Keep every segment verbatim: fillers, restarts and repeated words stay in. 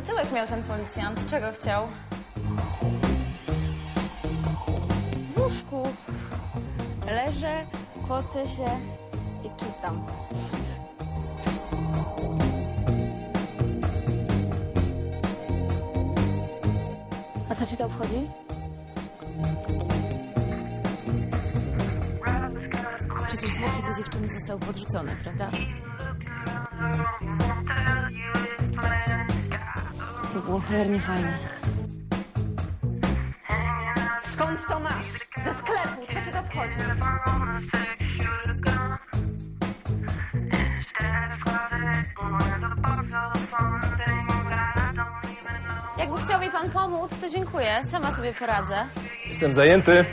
Ciekawy tyłek miał ten policjant. Czego chciał? W łóżku leżę, kocę się i czytam. A co ci to obchodzi? Przecież zwłoki tej dziewczyny zostały podrzucone, prawda? To było cholernie fajne. Skąd to masz? Ze sklepu, co cię to obchodzi? Jakby chciał mi pan pomóc, to dziękuję. Sama sobie poradzę. Jestem zajęty.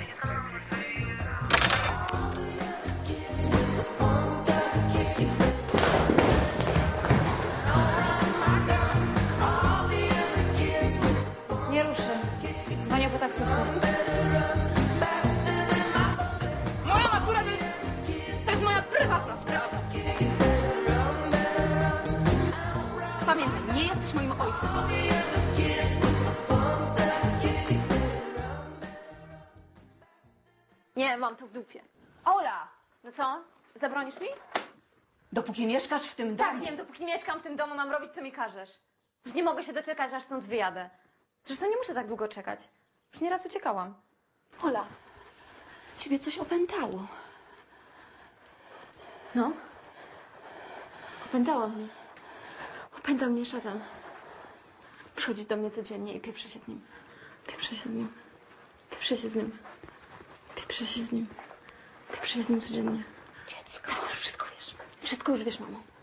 Nie ruszy. Dzwonię po taksówkę. Moja natura to jest moja prywatna sprawa. Pamiętaj, nie jesteś moim ojcem. Nie, mam to w dupie. Ola! No co? Zabronisz mi? Dopóki mieszkasz w tym domu. Tak, wiem, dopóki mieszkam w tym domu, mam robić, co mi każesz. Już nie mogę się doczekać, aż stąd wyjadę. Zresztą nie muszę tak długo czekać. Już nieraz uciekałam. Ola, ciebie coś opętało. No? Opętała mnie. Opętał mnie szatan. Przychodzi do mnie codziennie i pieprzy się z nim. Pieprzy się z nim. Pieprzy się z nim. Pieprzy się z nim. Pieprzy się z nim codziennie. Dziecko. Wszystko wiesz. Wszystko już wiesz, mamo.